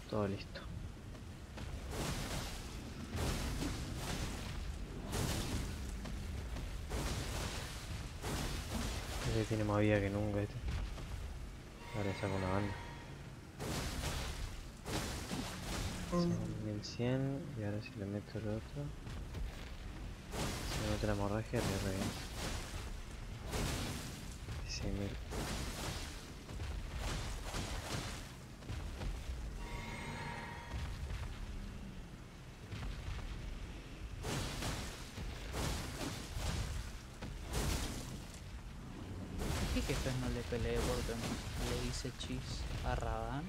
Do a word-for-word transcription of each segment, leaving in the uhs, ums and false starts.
Todo listo. Este tiene más vida que nunca este. Ahora saco una banda. Son mil cien y ahora si le meto el otro. Si le meto la hemorragia le reviento. dieciséis mil. ¿Qué jefes no le peleé porque le hice chis a Radan?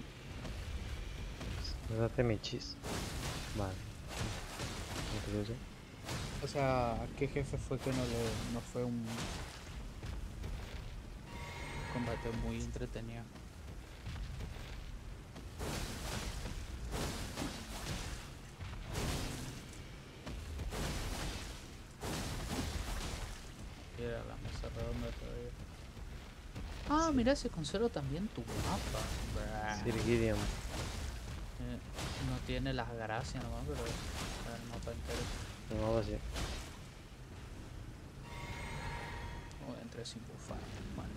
Date mi chis. Vale. No te lo sé. O sea, ¿qué jefe fue que no le no fue un combate muy entretenido? Era la mesa redonda todavía. Ah, Sí. mira, se conserva también tu mapa. Bruh. Sirgirium. Eh, no tiene las gracias nomás, pero está el mapa entero. El mapa sí. Oh, entré sin bufar. Bueno.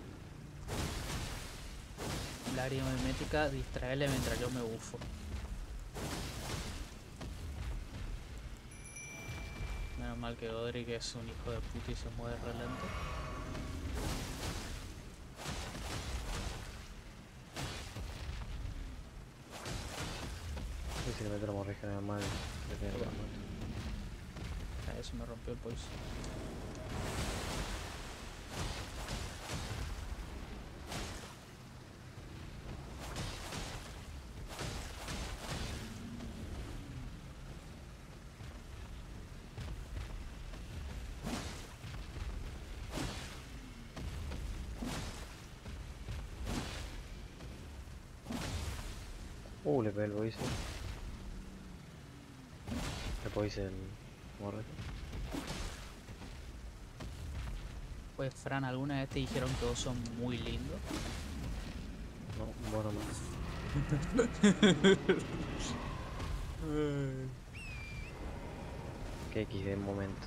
La área mimética, distraerle mientras yo me bufo. Menos mal que Godric es un hijo de puta y se mueve re lento. Y si le meto la hemorragia nada mal, le pego la mato. A eso me rompió el pulso. Uh, le pegué el poison. Le poison el hemorragia. Pues Fran, ¿alguna vez te dijeron que vos sos muy lindo? No, bueno más. Que equis de momento.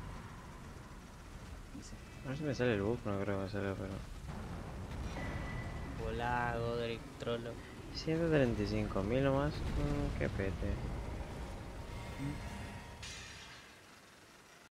A ver si me sale el buff, no creo que me salga, pero. Hola, Godric, trollo. ciento treinta y cinco mil nomás. Mm, qué pete.